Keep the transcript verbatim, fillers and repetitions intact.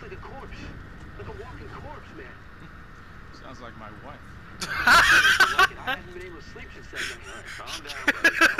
like a corpse. Like a walking corpse, man. Sounds like my wife. I haven't been able to sleep since that night. All right, calm down, buddy.